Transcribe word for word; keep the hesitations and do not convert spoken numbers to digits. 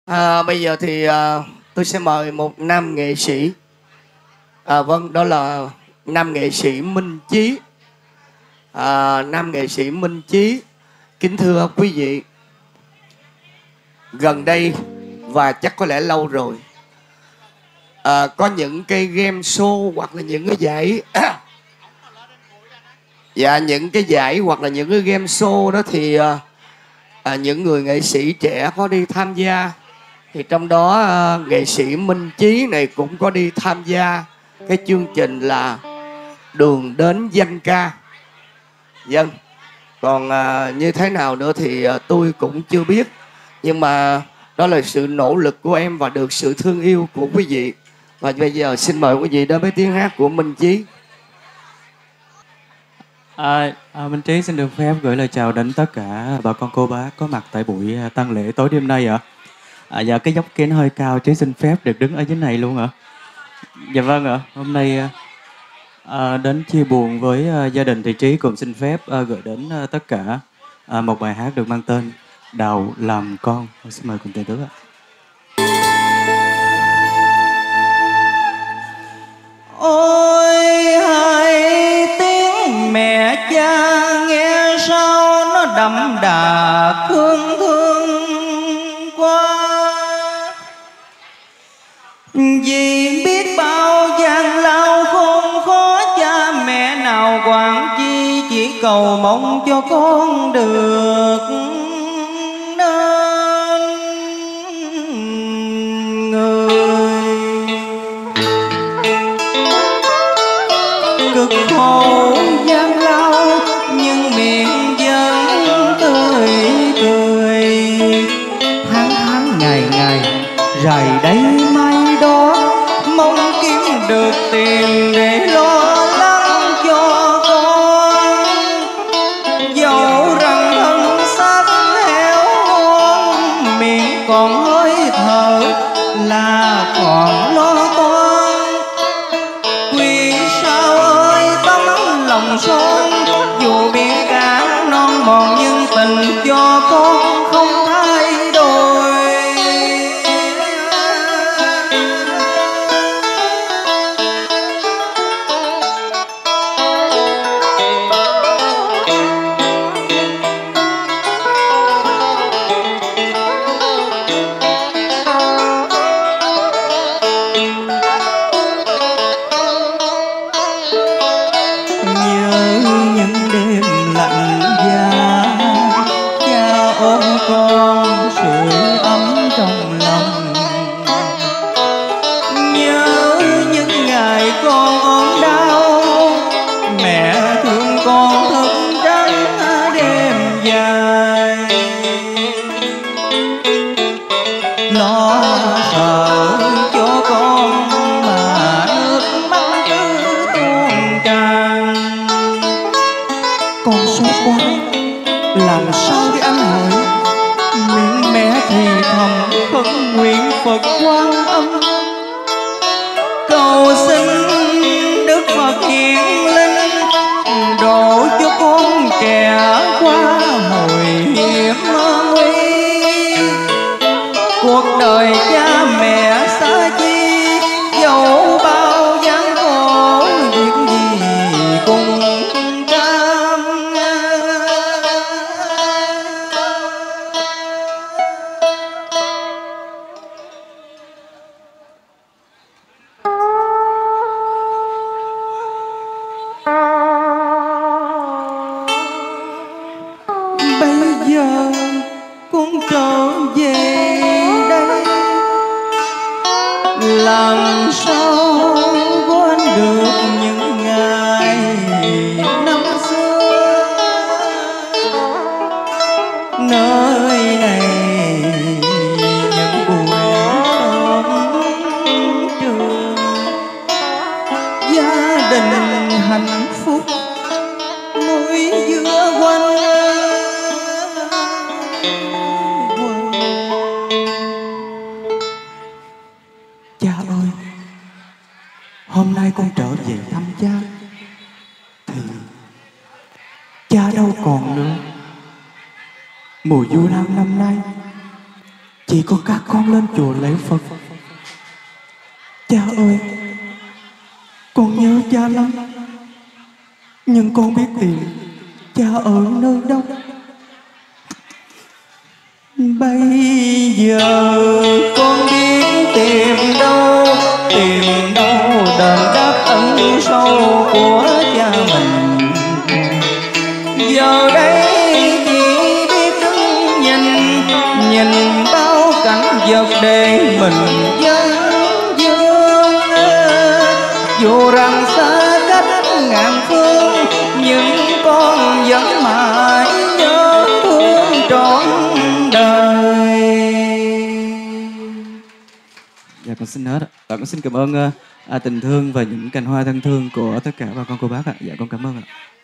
À, bây giờ thì à, tôi sẽ mời một nam nghệ sĩ. À, vâng, đó là nam nghệ sĩ Minh Chí. À, nam nghệ sĩ Minh Chí, kính thưa quý vị, gần đây và chắc có lẽ lâu rồi, à, có những cái game show hoặc là những cái giải dạ những cái giải hoặc là những cái game show đó thì à, à, những người nghệ sĩ trẻ có đi tham gia. Thì trong đó à, nghệ sĩ Minh Chí này cũng có đi tham gia cái chương trình là Đường Đến Danh Ca. Dân còn à, như thế nào nữa thì à, tôi cũng chưa biết, nhưng mà đó là sự nỗ lực của em và được sự thương yêu của quý vị. Và bây giờ xin mời quý vị đến với tiếng hát của Minh Chí. À, à, Minh Trí xin được phép gửi lời chào đến tất cả bà con cô bác có mặt tại buổi tang lễ tối đêm nay ạ. À, dạ cái dốc kính hơi cao, Trí xin phép được đứng ở dưới này luôn ạ. Dạ vâng ạ. Hôm nay à, đến chia buồn với à, gia đình thì Trí cũng xin phép à, gửi đến à, tất cả à, một bài hát được mang tên Đào Làm Con. Xin mời cùng tiền tứ ạ. Ôi hai tiếng mẹ cha nghe sao nó đậm đà thương thương quá, vì biết bao gian lao khôn khó cha mẹ nào quản chi, chỉ cầu mong cho con được nên người. Cực khổ gian lao nhưng miệng vẫn tươi cười, tháng tháng ngày ngày rày đây mai đó, mong kiếm được tiền để lo lắng cho con. Dẫu rằng thân xác héo hon, miệng còn hơi thở là còn lo toan. Vì sao ơi tấm lòng son, dù biết cả non mòn nhưng tình cho con không thay đổi. Con sưởi ấm trong lòng, nhớ những ngày con ốm đau, mẹ thương con thức trắng đêm dài, lo sợ cho con mà nước mắt cứ tuôn tràn. Con xót quá làm sao để ăn hỏi, miệng mẹ thì thầm khấn nguyện Phật Quan Âm, cầu xin Đức Phật hiển linh độ cho con trẻ qua hồi hiểm nguy. Cuộc đời cha mẹ xa chi, dẫu bao gian khổ việc gì cùng trở về đây. Làm sao quên được những ngày năm xưa, nơi này những buổi sớm trường, gia đình hạnh phúc núi giữa quanh. Cha ơi, hôm nay con trở về thăm cha thì cha đâu còn nữa. Mùa vu lan năm nay chỉ Chỉ có các con lên chùa lễ Phật. Cha ơi, con nhớ cha lắm, nhưng con biết tìm cha ở nơi đâu. Bây giờ con biết tìm đâu, tìm đâu đền đáp ân sâu của cha mình. Giờ đây chỉ biết đứng nhìn, nhìn bao cảnh vật để mình dân dương. Dù rằng xa cách ngàn phương, nhưng con vẫn mãi nhớ thương trọn đời. Dạ con xin hết ạ. Dạ, con xin cảm ơn uh, à, tình thương và những cành hoa thân thương của tất cả bà con cô bác ạ. Dạ con cảm ơn ạ.